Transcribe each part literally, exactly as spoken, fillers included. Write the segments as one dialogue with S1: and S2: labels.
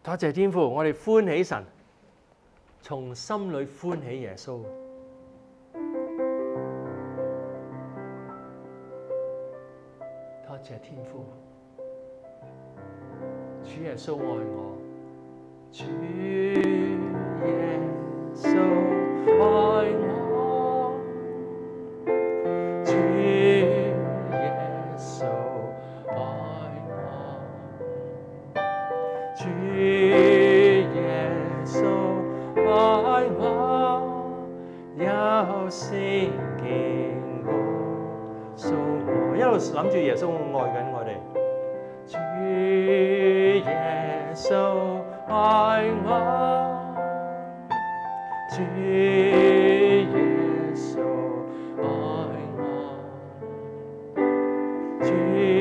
S1: 多謝天父，我哋歡喜神，從心裏歡喜耶穌。多謝天父，主耶穌愛我，主耶穌愛我，主耶穌愛我，主耶穌愛我，有聖經告訴我，一路諗住耶穌愛緊我哋。主耶穌愛我，主耶穌愛我，主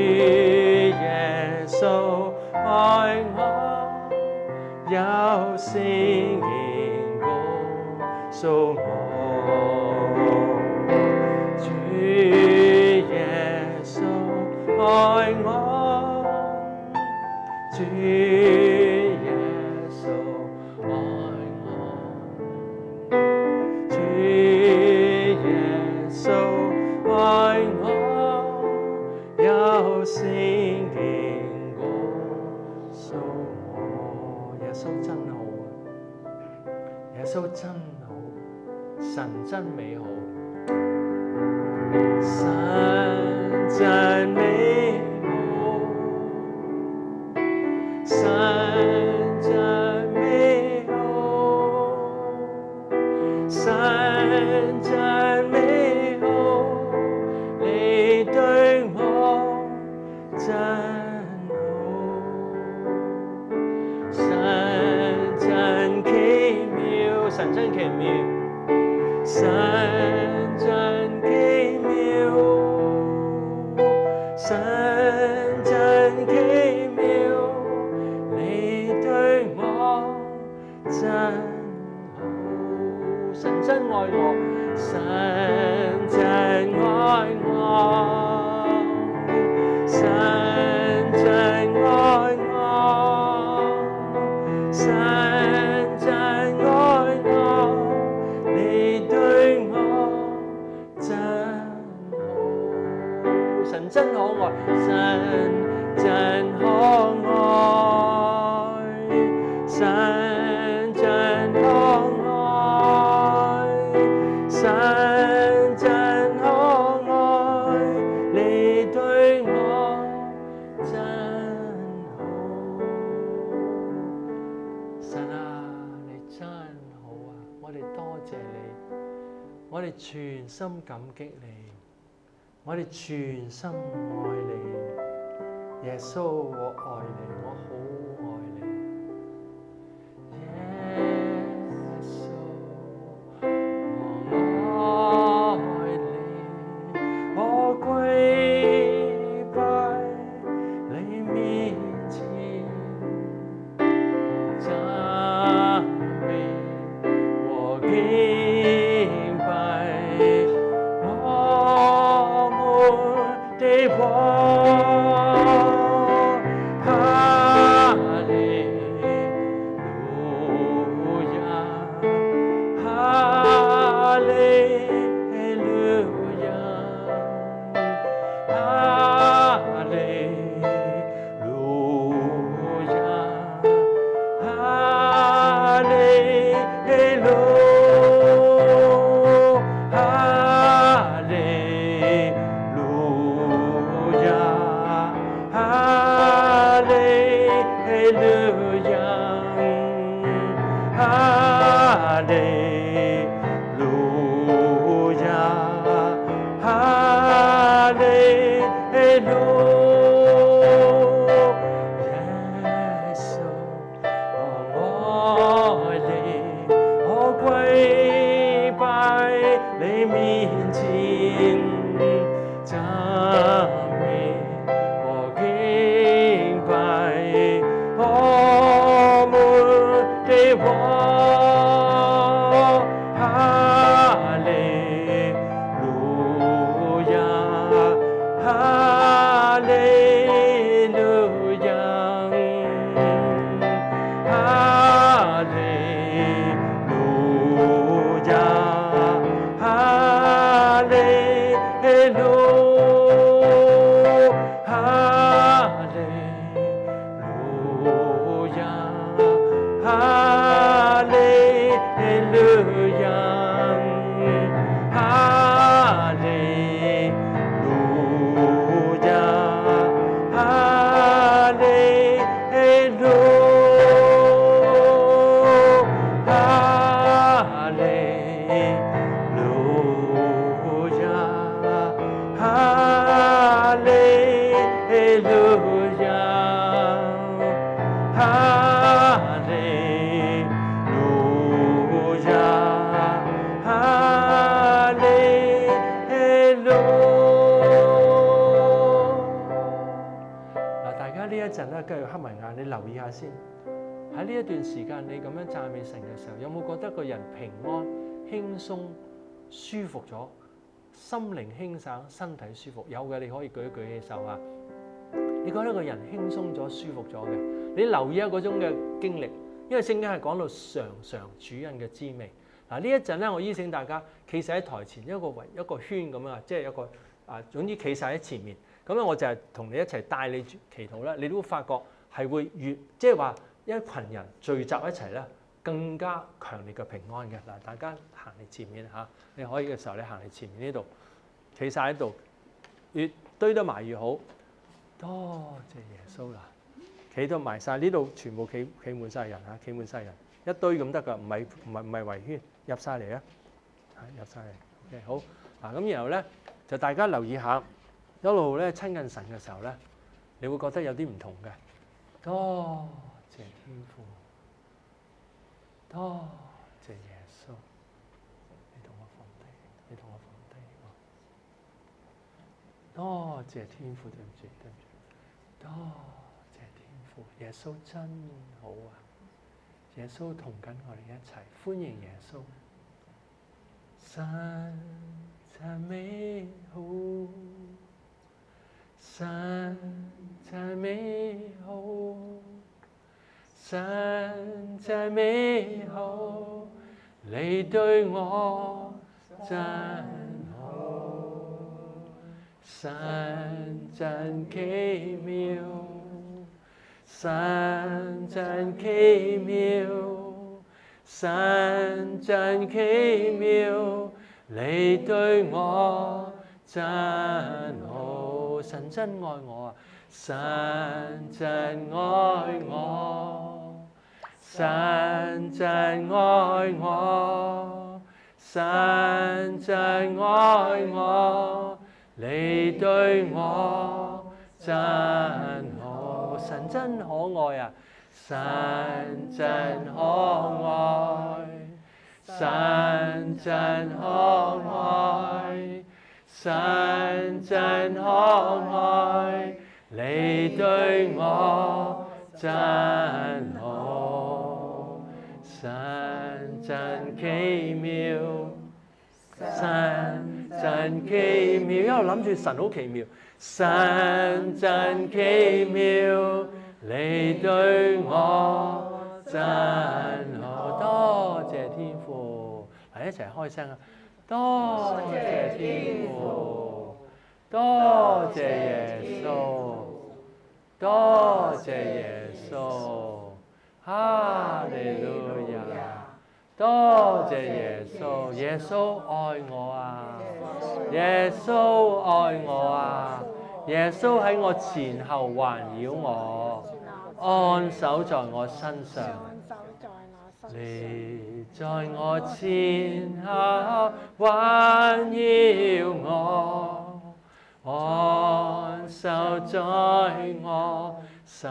S1: 耶穌愛我，有聖經告訴我，主耶穌愛我，主耶穌愛我，主耶穌愛我，有聖經告訴我。耶穌真好啊！耶穌真好，神真美好，神真美好，神真美好，神真美好，你對我真好，神真奇妙，神真奇妙，神真奇妙，神真奇妙，你對我真好，神真愛我，神真愛我，神真愛我，神真愛我，你對我真好，神真可愛，神真可愛，神真可愛，神真可愛，你對我真好，神啊，你真好啊！我哋多謝你，我哋全心感激你，我哋全心愛你，耶穌，我愛你，我好愛你，耶穌，我愛你，我跪拜你面前，讚美和敬拜，我們的王。 先喺呢一段時間，你咁樣讚美神嘅時候，有冇覺得個人平安、輕鬆、舒服咗，心靈輕省、身體舒服？有嘅，你可以舉一舉起手啊！你覺得個人輕鬆咗、舒服咗嘅，你留意下嗰種嘅經歷，因為聖經係講到嘗嘗主恩嘅滋味。嗱，呢一陣咧，我邀請大家企實喺台前一個圍一個圈咁樣，即係一個啊，總之企曬喺前面。咁咧，我就係同你一齊帶你祈禱啦。你都會發覺係會越即係話一群人聚集一齊咧，更加強烈嘅平安嘅。嗱，大家行嚟前面嚇，你可以嘅時候，你行嚟前面呢度，企曬喺度，越堆得埋越好。多謝耶穌啦！企到埋曬呢度，全部企企滿曬人嚇，企滿曬人，一堆咁得㗎，唔係唔係唔係圍圈，入曬嚟啊！嚇，入曬嚟。OK，好嗱，咁然後咧就大家留意下，一路咧親近神嘅時候咧，你會覺得有啲唔同嘅。多謝天父，多謝耶穌，你同我放低，你同我放低。多謝天父，對唔住，對唔住。多謝天父，耶穌真好啊！耶穌同緊我哋一齊，歡迎耶穌。神真美好，神真美好，神真美好，你對我真好，神真奇妙，神真奇妙，神真奇妙，你對我真好，神真愛我啊！神真愛我，神真愛我，神真愛我，你對我真好，神真可愛啊！神真可愛，神真可愛，神真可愛，你對我真好，神真奇妙，神真奇妙，因為我諗住神好奇妙，神真奇妙，你對我真好，多謝天父，嚟一齊開聲啊！多謝天父，多謝耶穌，多謝耶穌，哈利路亞！多謝耶穌，耶穌愛我啊！耶穌愛我啊！耶穌喺我前後環繞我，按手在我身上，你在我前後環繞我，按手在我身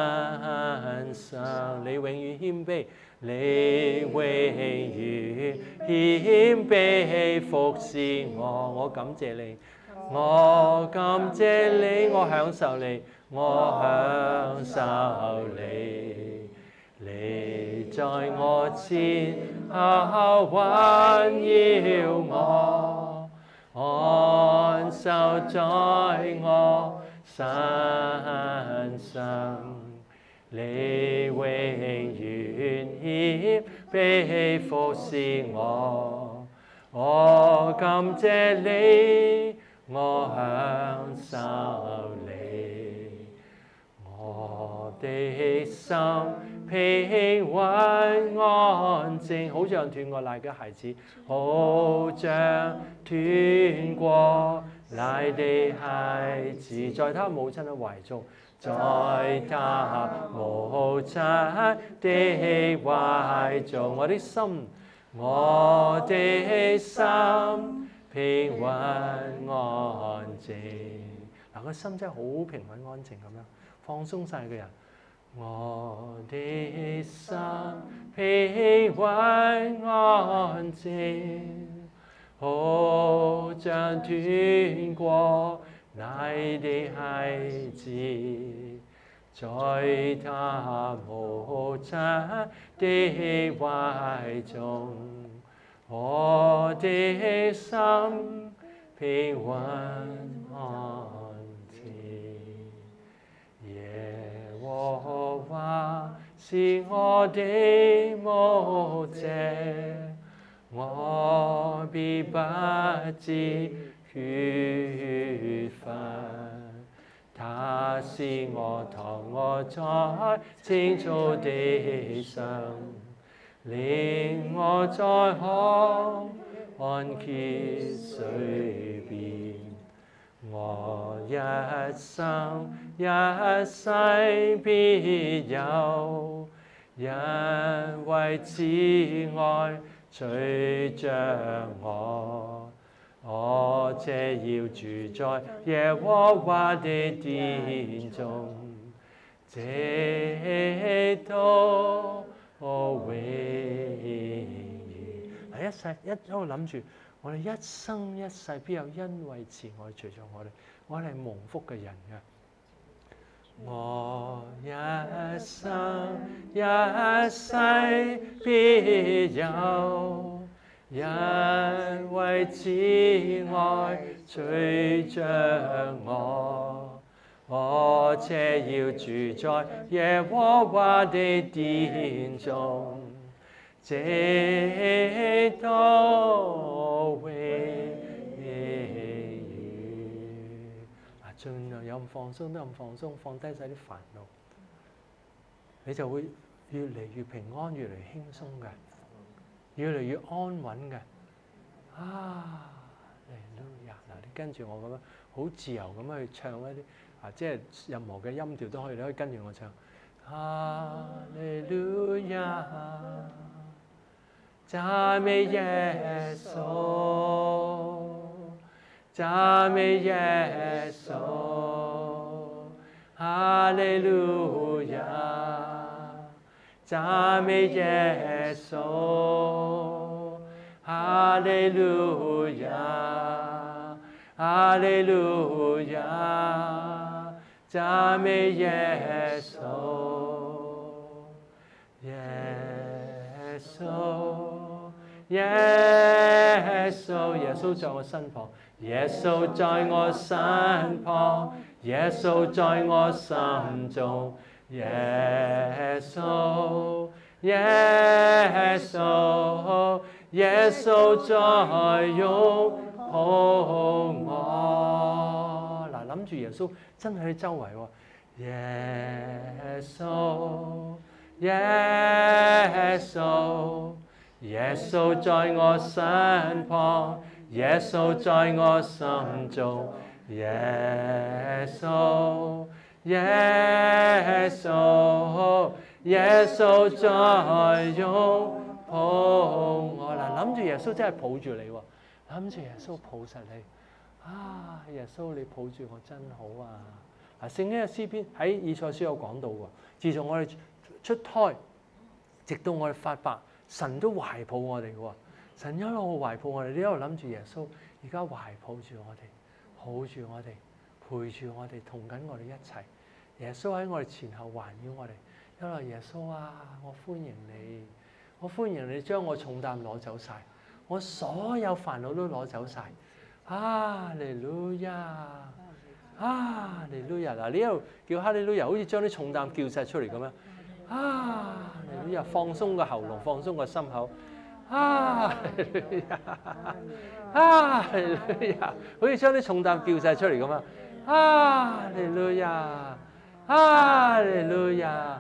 S1: 上。你永遠謙卑，你永遠謙卑服侍我，我感謝你。我感謝你，我享受你，我享受你。你在我前後環繞我，按手在我身上。你永遠謙卑服侍我，我感謝你。我享受你，我的心平穩安靜，好像斷過奶嘅孩子，好像斷過奶的孩子，在他母親的懷中，在他母親的懷中，我的心，我的心平穩安靜。嗱，個心真係好平穩安靜咁樣，放鬆晒個人。我的心平穩安靜，好像斷過奶的孩子，在他母親的懷中，我的心平穩安靜。耶和華是我的牧者，我必不致缺乏。他使我躺臥在青草地上，領我在可安歇水邊。我一生一世必有人為慈愛追着我，我這要住在耶和華的殿中，直到永遠。嗱，一世一喺度諗住。我哋一生一世必有恩惠慈愛隨着我哋，我哋係蒙福嘅人嘅。我一生一世必有人為慈愛隨着我，我這要住在耶和華的殿中，直到永遠。嗱，盡量有咁放鬆都咁放鬆，放低晒啲煩惱，你就會越嚟越平安，越嚟越輕鬆嘅，越嚟越安穩嘅。啊，嚟咯呀！嗱，你跟住我咁樣，好自由咁樣去唱一啲啊，即係任何嘅音調都可以，你可以跟住我唱。哈利路亞！讚美耶穌，讚美耶穌，哈利路亞！讚美耶穌，哈利路亞，哈利路亞！讚美耶穌，耶穌。耶穌，耶穌在我身旁，耶穌在我身旁，耶穌在我心中，耶穌，耶穌，耶穌在擁抱我。嗱，諗住耶穌真係喺周圍喎，耶穌，耶穌。耶穌在我身旁，耶穌在我心中，耶穌，耶穌，耶穌在擁抱我。嗱，諗住耶穌真係抱住你喎，諗住耶穌抱實你。啊，耶穌你抱住我真好啊！嗱，聖經嘅詩篇喺以賽書有講到喎，自從我哋出胎，直到我哋發白。神都懷抱我哋嘅喎，神一路懷抱我哋，你一路諗住耶穌，而家懷抱住我哋，抱住我哋，陪住我哋，同緊我哋一齊。耶穌喺我哋前後環繞我哋，一路耶穌啊，我歡迎你，我歡迎你將我重擔攞走晒，我所有煩惱都攞走晒。哈利路亞，哈利路亞！嗱，你一路叫哈利路亞，好似將啲重擔叫晒出嚟咁樣。啊！你又放鬆個喉嚨，放鬆個心口。啊！啊！好似將啲重擔叫晒出嚟咁啊！啊！利路亞！啊！利路亞！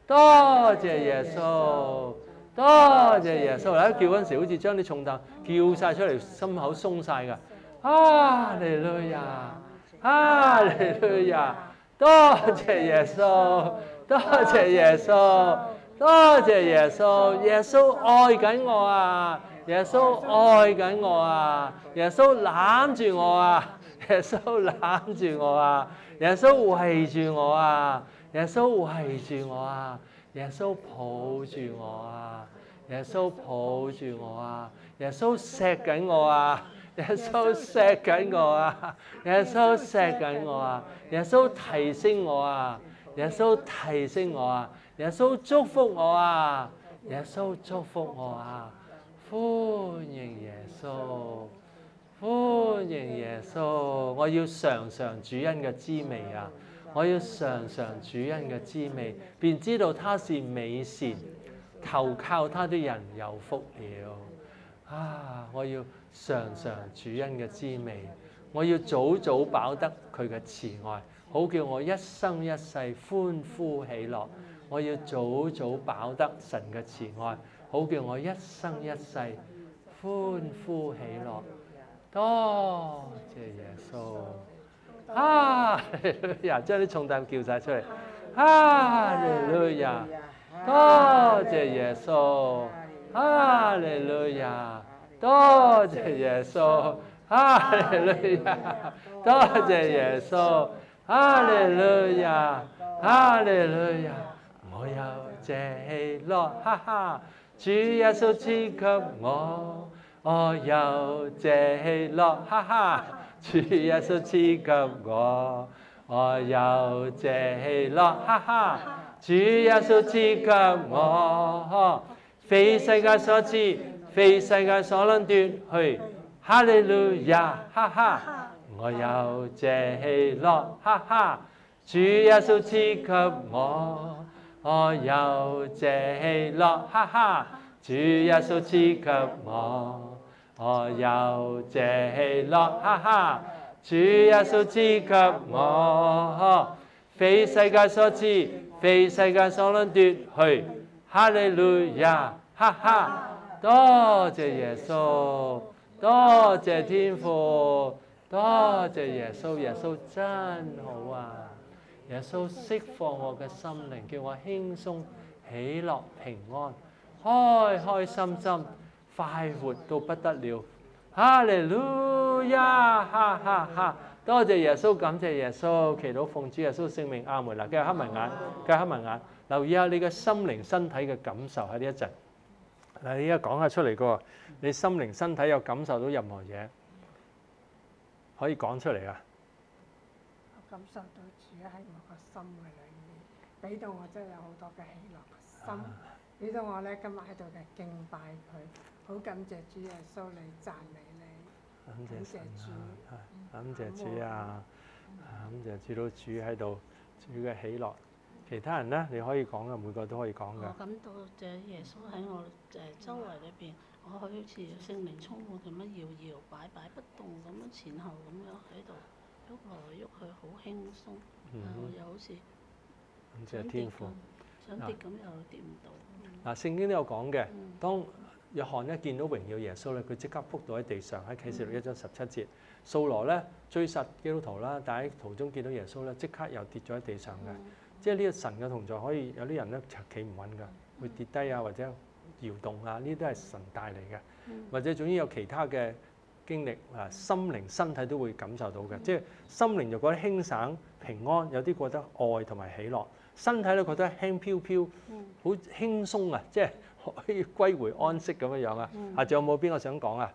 S1: 多謝耶穌，多謝耶穌。嗱，叫嗰陣時好似將啲重擔叫晒出嚟，心口鬆晒㗎。哈利路亞，哈利路亞，多謝耶穌，多謝耶穌，多謝耶穌，耶穌愛緊我啊！耶穌愛緊我啊！耶穌攬住我啊！耶穌攬住我啊！耶穌圍住我啊！耶穌圍住我啊！耶穌抱住我啊！耶穌抱住我啊！耶穌錫緊我啊！耶穌錫緊我啊！耶穌錫緊我啊！耶穌提升我啊！耶穌提升我啊！耶穌祝福我啊！耶穌祝福我啊！歡迎耶穌，歡迎耶穌！我要嘗嘗主恩嘅滋味啊！我要嘗嘗主恩嘅滋味，便知道他是美善，投靠他的人有福了。啊！我要嘗嘗主恩嘅滋味，我要早早飽得佢嘅慈愛，好叫我一生一世歡呼喜樂。我要早早飽得神嘅慈愛，好叫我一生一世歡呼喜樂。多謝耶穌！哈利路亞！將啲重擔叫晒出嚟。哈利路亞！多謝耶穌！哈利路亞！多謝耶穌！哈利路亞！多謝耶穌！哈利路亞！哈利路亞！我有這喜樂，哈哈！主耶穌賜給我，我有這喜樂，哈哈！主耶穌賜給我，我有這喜樂，哈哈！主耶穌賜給我，非世界所賜，非世界所能奪去。哈利路亞，哈哈！我有這喜樂，哈哈！主耶穌賜給我，我有這喜樂，哈哈！主耶穌賜給我，我有這喜樂，哈哈！主耶穌賜給我，非世界所賜，非世界所能奪去。哈利路亞，哈哈！多謝耶穌，多謝天父，多謝耶穌，耶穌真好啊！耶穌釋放我嘅心靈，叫我輕鬆、喜樂、平安、開開心心、快活到不得了。哈利路亞，哈哈哈！多謝耶穌，感謝耶穌，祈禱奉主耶穌聖名，阿門。嗱，繼續黑埋眼，繼續黑埋眼，留意下你嘅心靈、身體嘅感受喺呢一陣。嗱，你而家講下出嚟個，你心靈、身體有感受到任何嘢，可以講出嚟啊！
S2: 我感受到主喺我個心嘅裏面，俾到我真係有好多嘅喜樂嘅心，俾到我咧今日喺度嘅敬拜佢，好感謝主耶穌，你讚美你，感謝主，
S1: 感謝主啊，感謝主到主喺度，主嘅喜樂。其他人咧，你可以講嘅，每個都可以講嘅。
S3: 我感到就耶穌喺我誒周圍裏邊，我好似聖靈充滿咁樣搖搖擺擺不動咁樣前後咁樣喺度喐來喐去，好輕鬆。嗯、我又好似
S1: 感謝天父，
S3: 想跌咁又跌唔到。
S1: 嗱，聖經都有講嘅，當約翰一見到榮耀耶穌咧，佢即刻仆倒喺地上，喺啟示錄一章十七節。掃羅咧追殺基督徒啦，但喺途中見到耶穌咧，即刻又跌咗喺地上嘅。嗯、即係呢個神嘅同在，可以有啲人咧企唔穩㗎，會跌低啊，或者搖動啊，呢啲都係神帶嚟嘅。嗯、或者總之有其他嘅經歷啊，心靈、身體都會感受到嘅。嗯、即係心靈就覺得輕省平安，有啲覺得愛同埋喜樂，身體咧覺得輕飄飄，好輕鬆啊，即係可以歸回安息咁樣樣啊。嗯、啊，仲有冇邊個想講啊？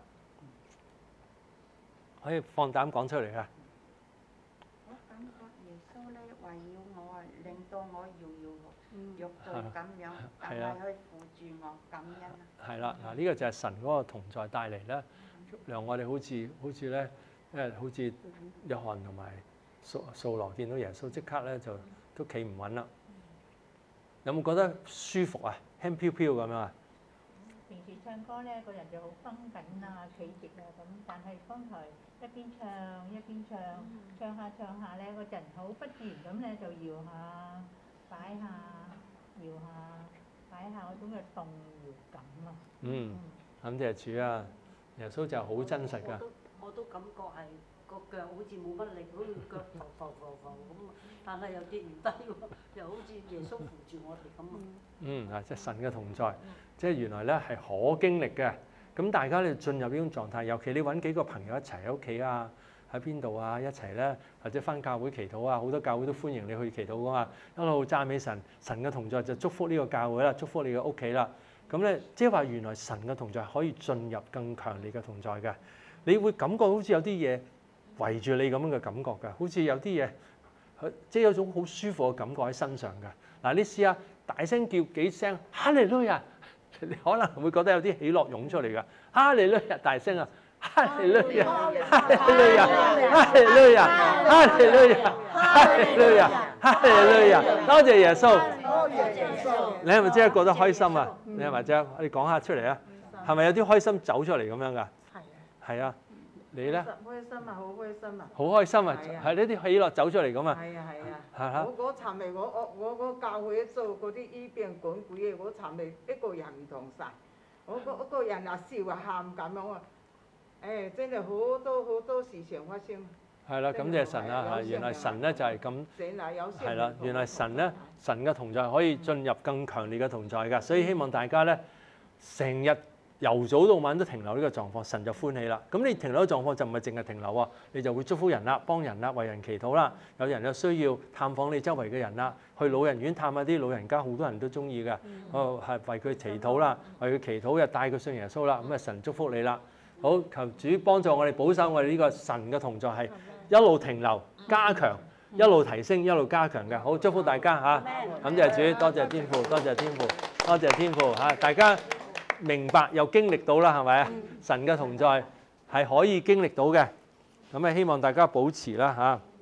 S1: 可以放膽講出嚟啊！
S4: 我感覺耶穌咧圍繞我啊，令到我搖搖欲墜咁樣，但係佢扶住我，感恩啊！
S1: 係啦，嗱呢個就係神嗰個同在帶嚟啦，讓我哋好似好似咧，誒好似約翰同埋掃掃羅見到耶穌，即刻咧就都企唔穩啦。有冇覺得舒服啊？輕飄飄咁樣啊？
S5: 平時唱歌咧，個人就好繃緊啊、企直啊咁，但係剛才一邊唱一邊唱，唱下唱下咧，個人好不自然咁咧就搖下、擺下、搖下下嗰種嘅動搖感啊。
S1: 嗯，感謝主啊！耶穌就好真實㗎。
S6: 我都我都感覺係個腳好似冇乜力，好似腳浮浮浮浮咁，但係又跌唔低喎，又好似耶穌扶住我哋咁啊。
S1: 嗯，啊，即係神嘅同在，即係原來咧係可經歷嘅。咁大家咧進入呢種狀態，尤其你揾幾個朋友一齊喺屋企啊，喺邊度啊，一齊咧或者返教會祈禱啊，好多教會都歡迎你去祈禱㗎嘛。一路讚美神，神嘅同在就祝福呢個教會啦，祝福你嘅屋企啦。咁咧即係話原來神嘅同在可以進入更強烈嘅同在嘅，你會感覺好似有啲嘢圍住你咁樣嘅感覺㗎，好似有啲嘢即係有種好舒服嘅感覺喺身上㗎。嗱，你試下大聲叫幾聲哈利路亞，你可能會覺得有啲喜樂湧出嚟㗎。哈利路亞，大聲啊！哈利路亞，哈利路亞，哈利路亞，哈利路亞，哈利路亞，哈利路亞，多謝耶穌。你係咪即係覺得開心啊？你係咪即係？你講下出嚟啊！係咪有啲開心走出嚟咁樣㗎？係啊。係啊。你咧？
S7: 開心啊！好開心啊！
S1: 好開心啊！係呢啲喜樂走出嚟咁啊！
S7: 係啊係啊！
S1: 係啊！
S7: 我嗰尋日我我我嗰教會做嗰啲醫病趕鬼嘅，我尋日一個人唔同晒，我嗰個人啊笑啊喊咁樣啊！誒，真係好多好多事情發生。
S1: 係啦，感謝神啦嚇！原來神咧就係咁，係啦，原來神咧神嘅同在可以進入更強烈嘅同在㗎，所以希望大家咧成日由早到晚都停留呢個狀況，神就歡喜啦。咁你停留嘅狀況就唔係淨係停留喎，你就會祝福人啦、幫人啦、為人祈禱啦。有人有需要探訪你周圍嘅人啦，去老人院探下啲老人家，好多人都中意㗎。哦，係為佢祈禱啦，為佢祈禱又帶佢信耶穌啦。咁啊，神祝福你啦。好，求主幫助我哋保守我哋呢個神嘅同在係一路停留、加強、一路提升、一路加強嘅。好，祝福大家嚇，感謝主，多謝天父，多謝天父，多謝天父嚇，大家明白又經歷到啦，係咪啊？神嘅同在係可以經歷到嘅，咁啊希望大家保持啦嚇。